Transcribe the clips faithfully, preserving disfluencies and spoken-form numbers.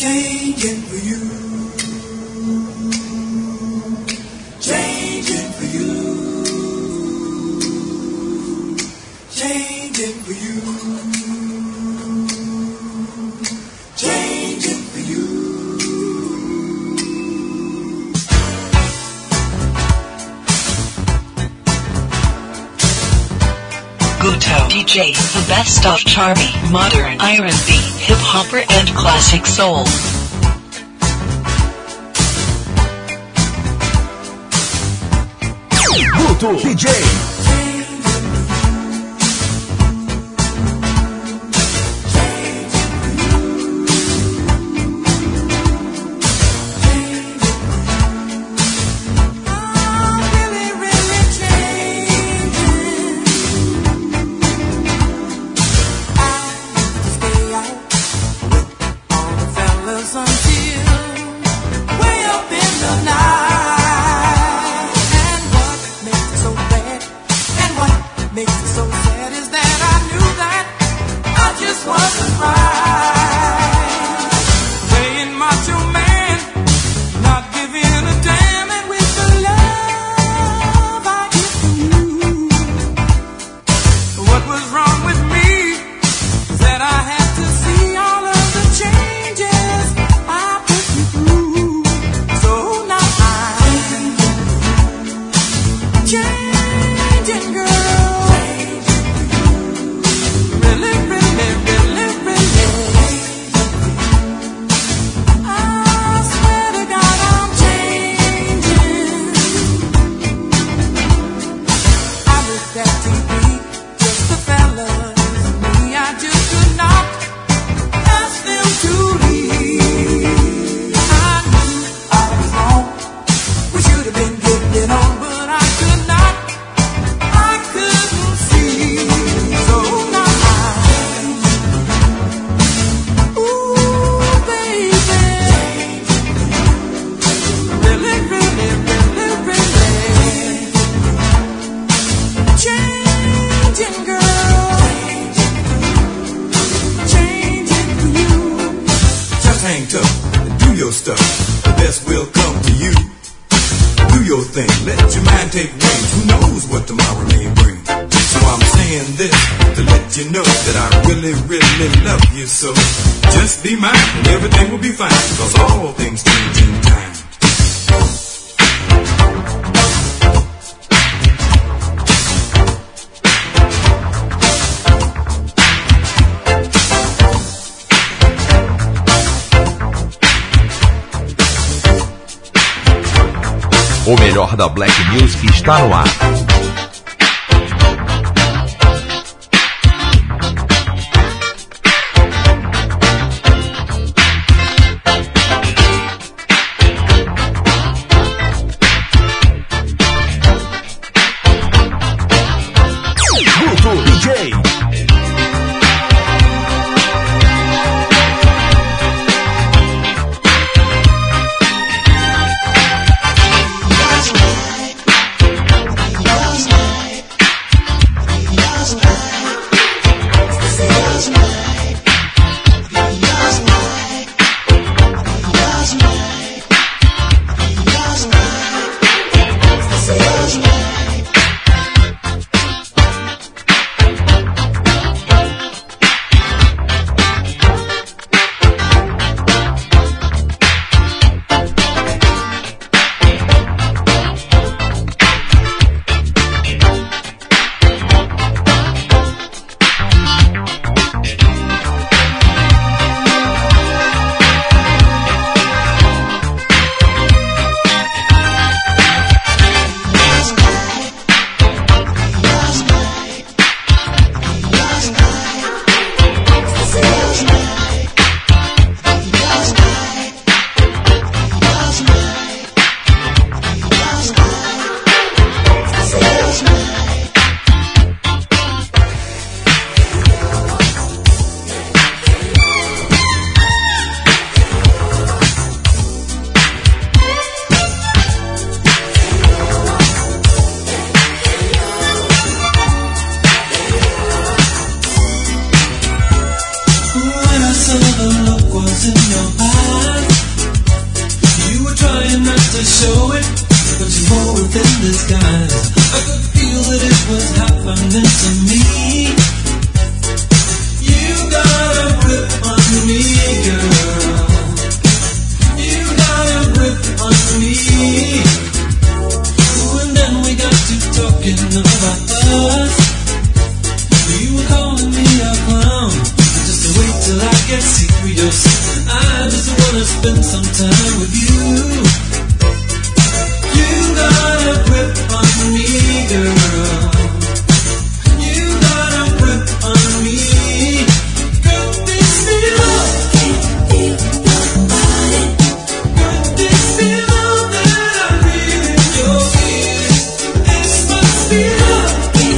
changing for you, changing for you, changing for you, changing for you. Guto D J, the best of charming, modern, R and B, hip-hopper and classic soul. Guto D J. O melhor da Black Music está no ar. Guto D J. the look was in your eyes. to show it, but you're more within disguise. I could feel that it was happening to me. You got a grip on me, girl. You got a grip on me. Ooh, and then we got to talking about us. You were calling me a clown. Just wait till I get serious. I just wanna spend some time with you. You got a grip on me, girl. You got a grip on me. Got this feeling. Got this feeling that I feel in your ears. This must be love.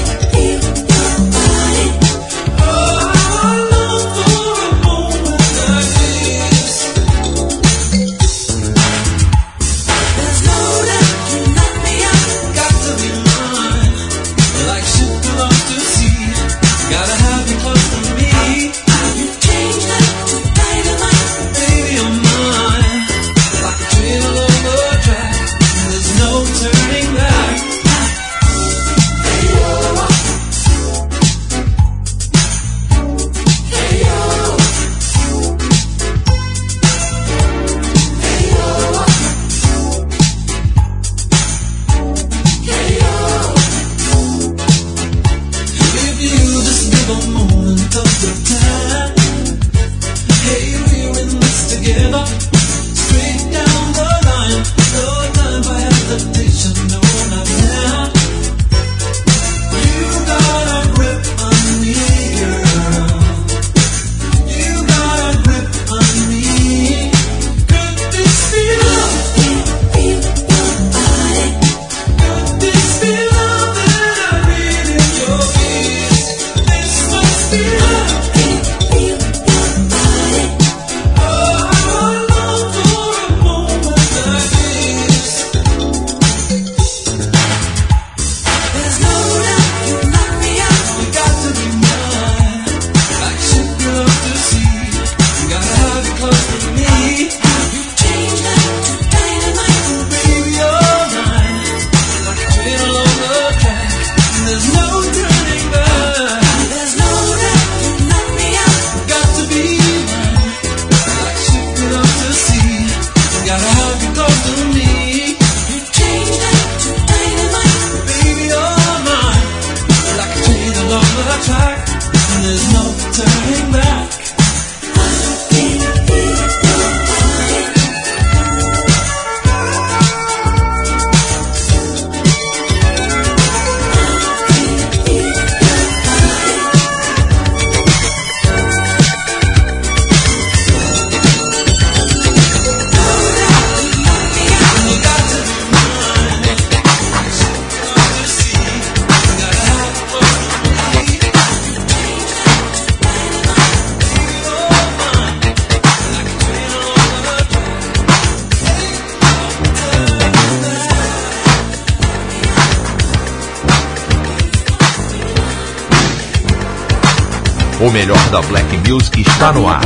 O melhor da Black Music está no ar.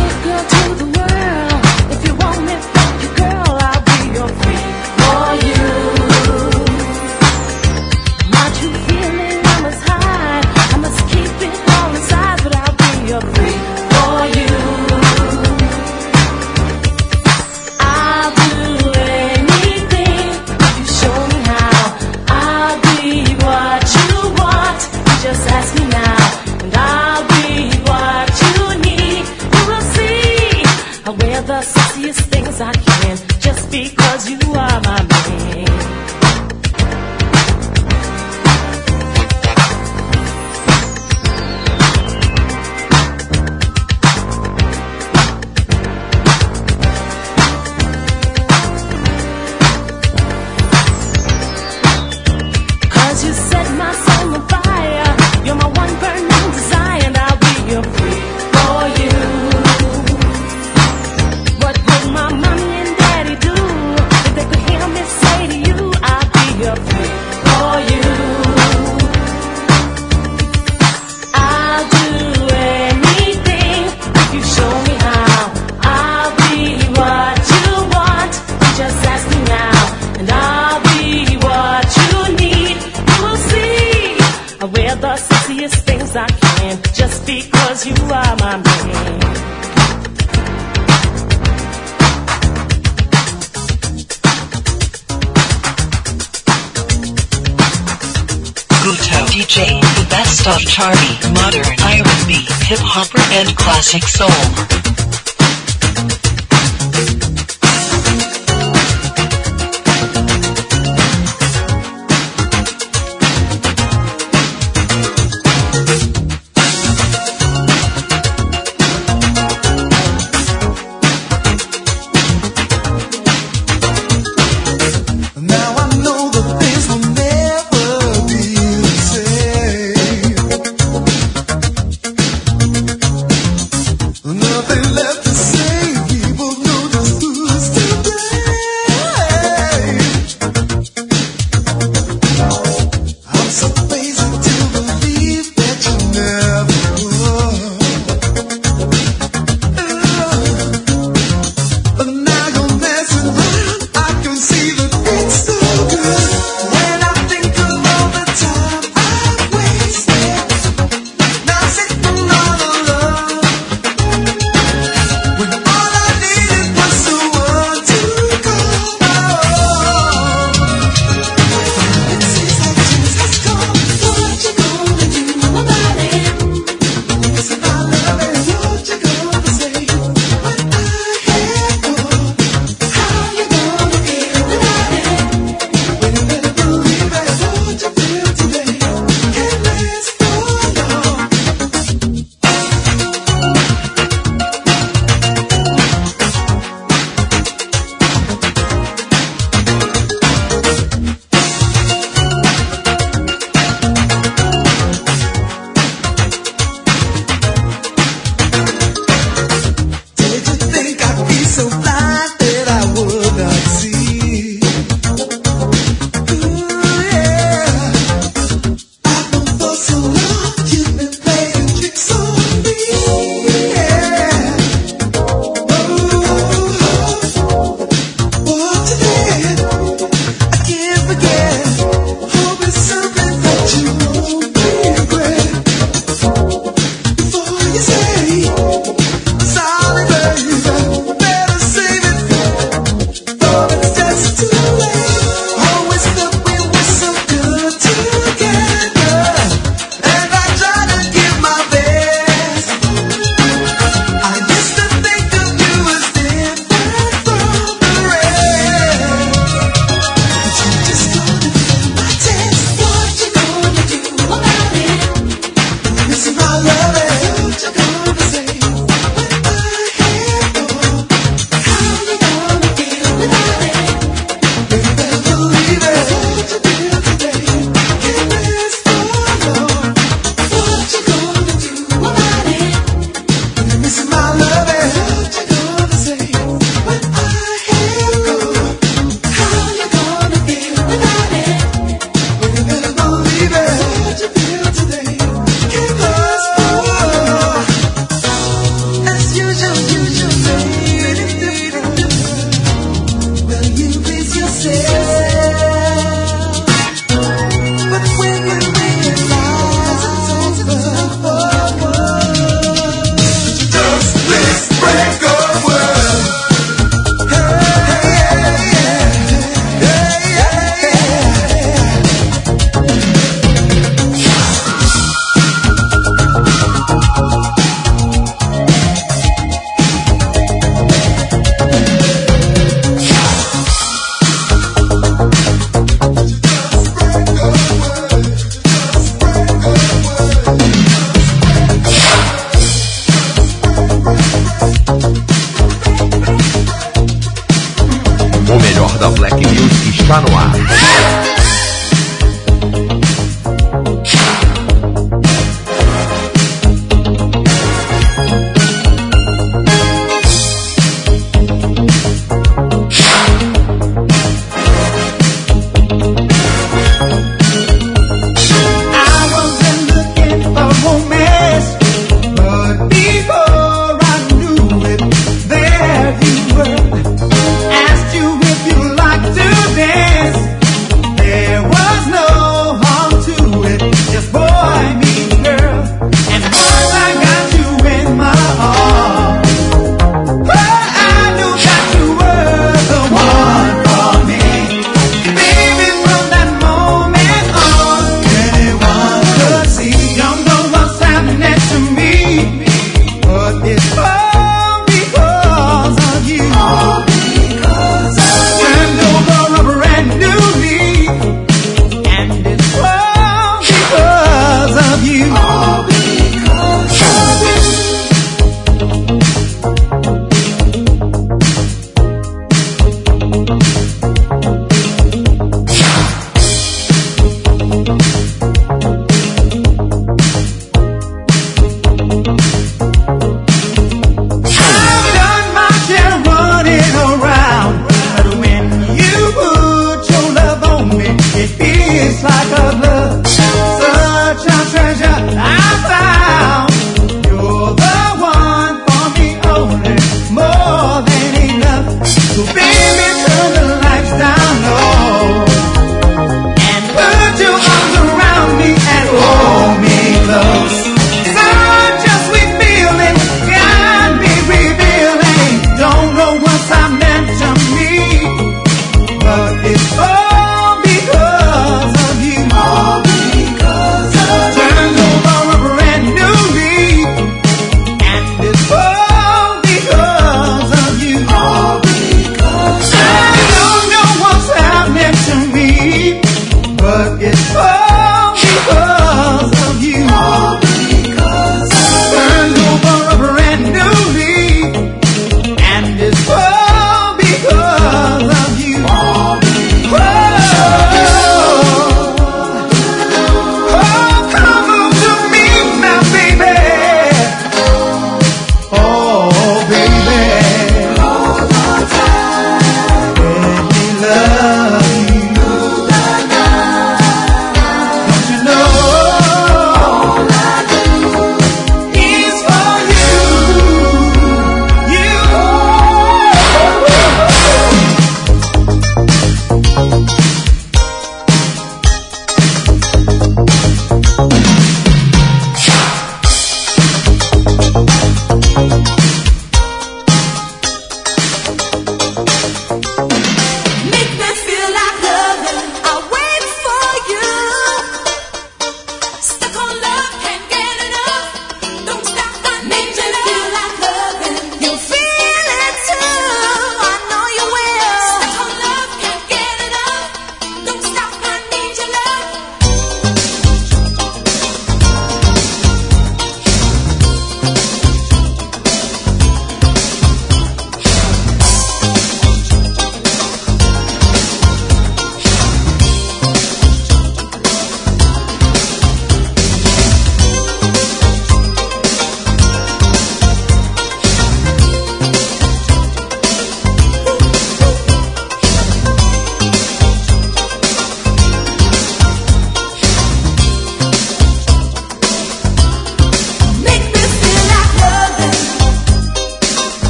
Away 'cause you are my man. Guto D J, the best of charmy, modern, R and B, hip hopper and classic soul. está no ar. Asked you if you like to dance.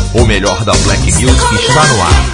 O melhor da Black Music está no ar.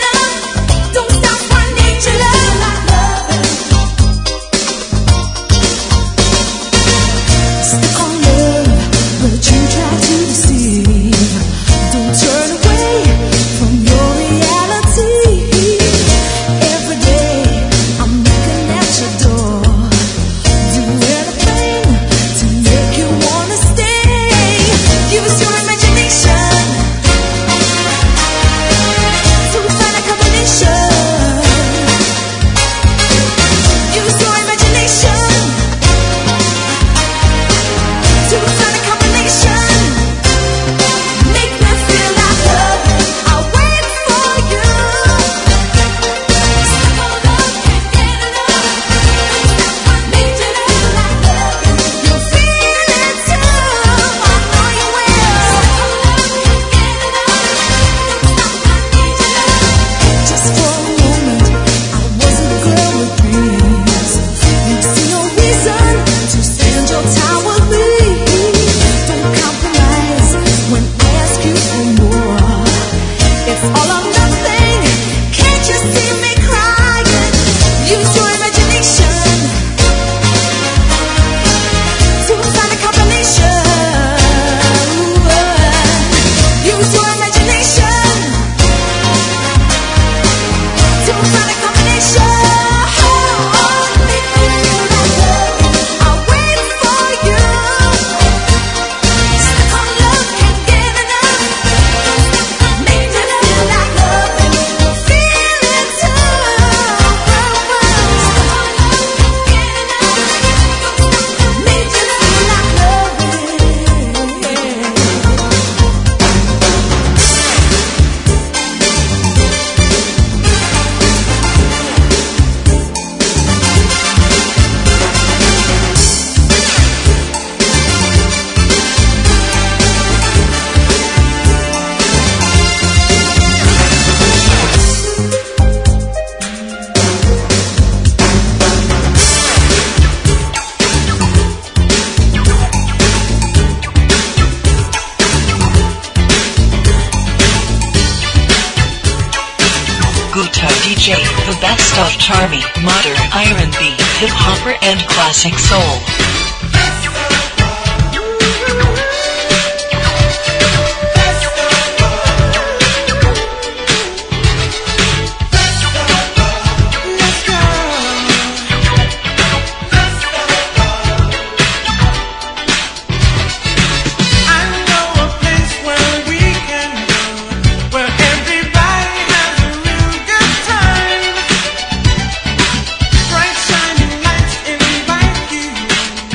D J, the best of charming, modern R and B, hip hopper and classic soul. Bright shining lights invite you.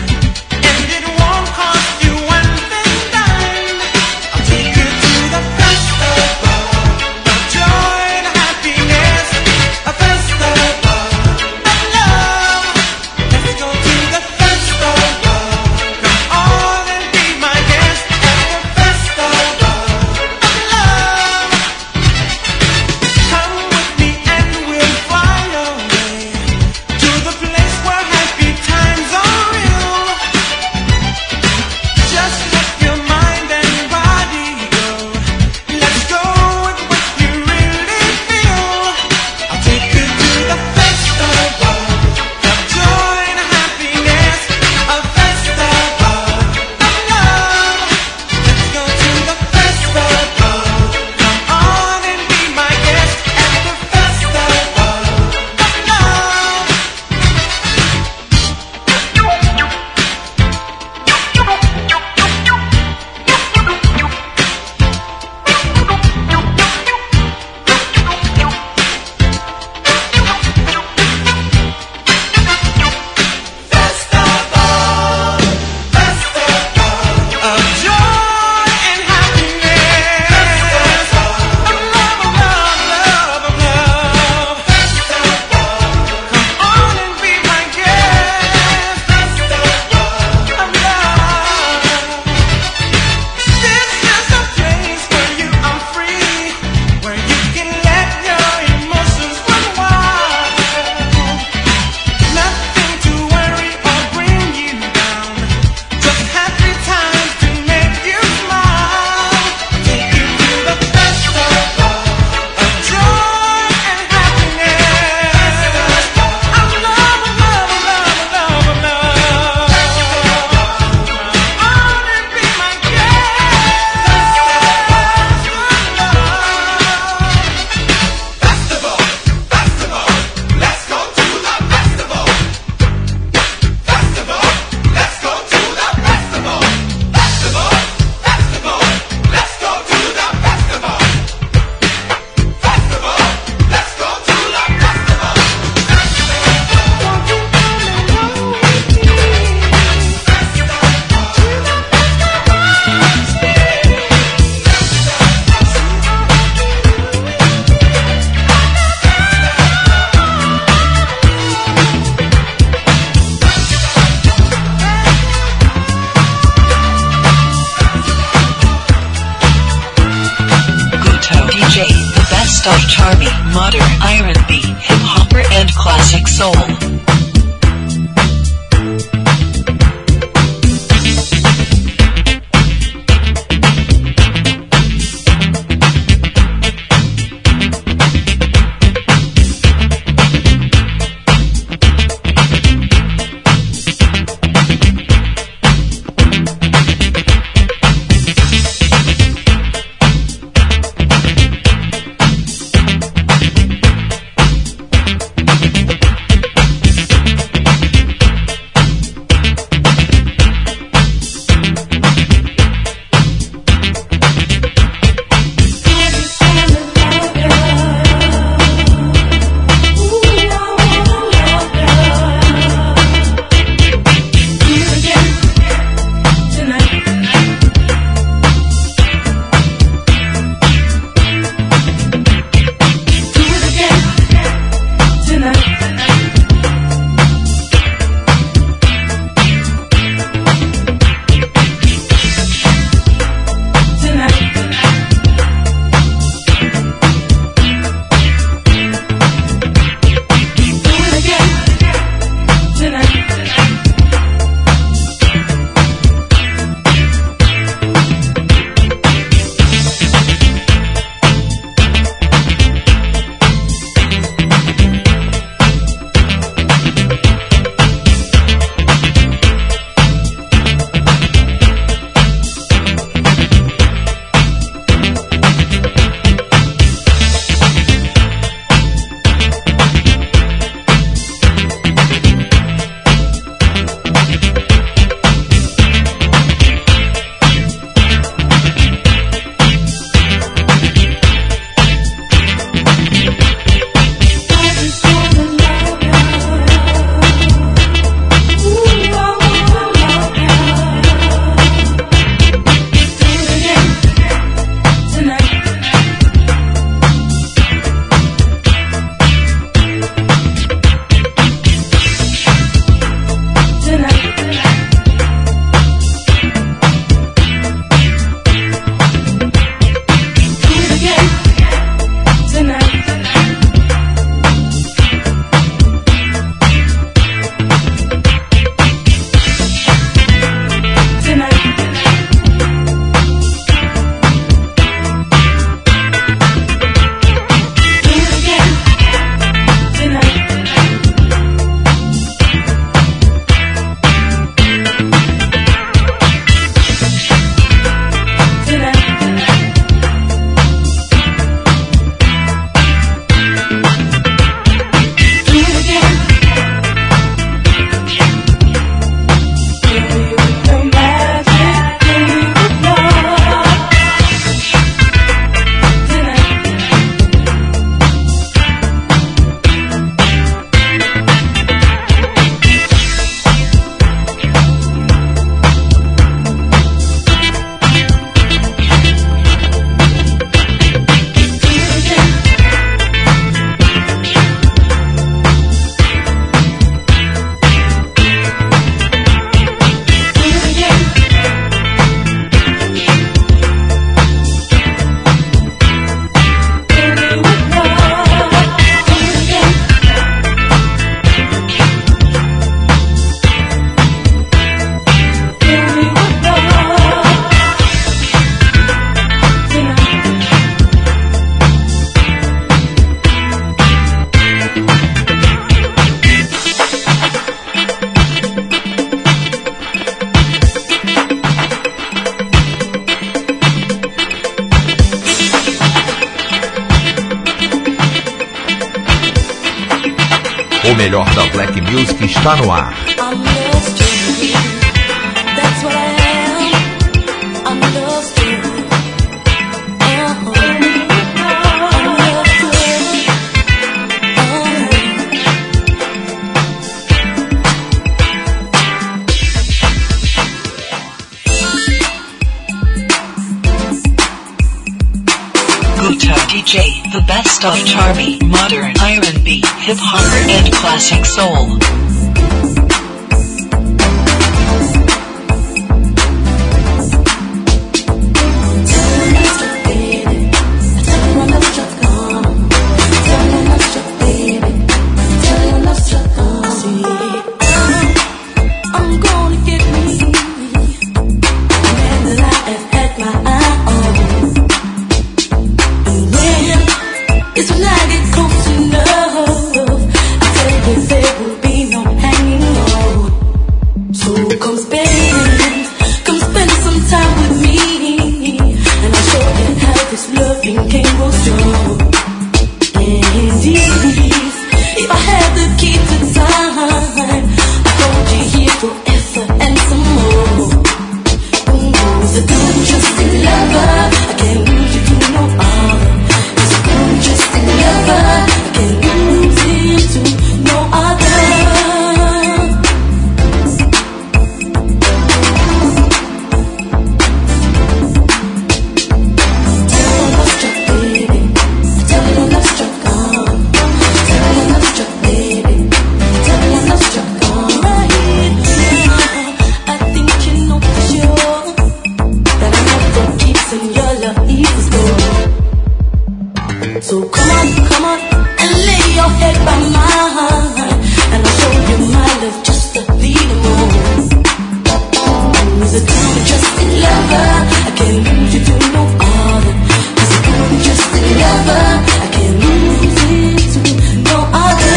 best of charmy, modern R and B, hip hopper and classic soul. O melhor da Black Music está no ar. D J, the best of charmy, modern R and B, hip hop and classic soul. Tell me, So come on, come on, and lay your head by mine, and I'll show you my love just a little more. Is it true just a lover? I can't lose you to no other. Is it true just a lover? I can't lose you to no other.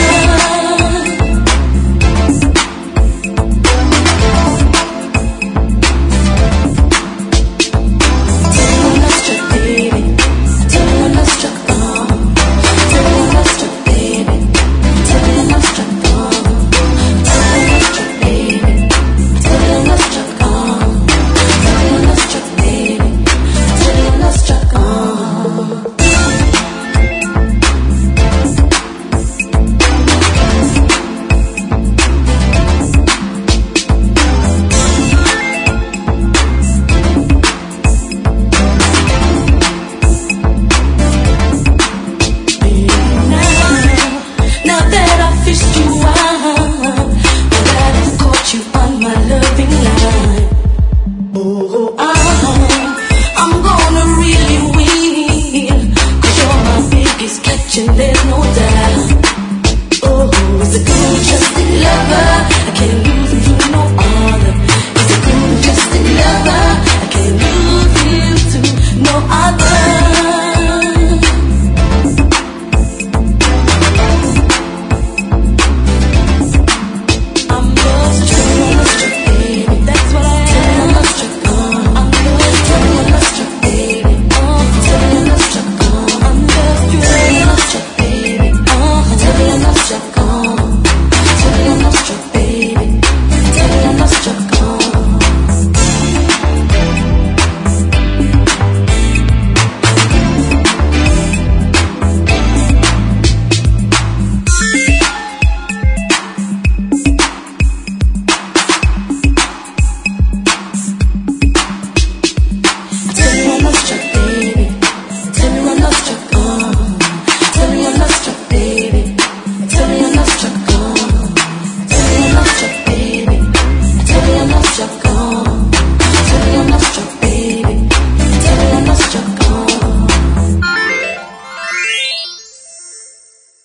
There's no doubt. Oh, is it good just a lover? I can't lose him to no other. Is it good just a lover? I can't lose him to no other. I'm lost, I'm lost, baby. That's what I am. I'm lost, I'm lost, I'm lost, baby. Oh, I'm lost, I'm lost, I'm lost, baby. You're gone.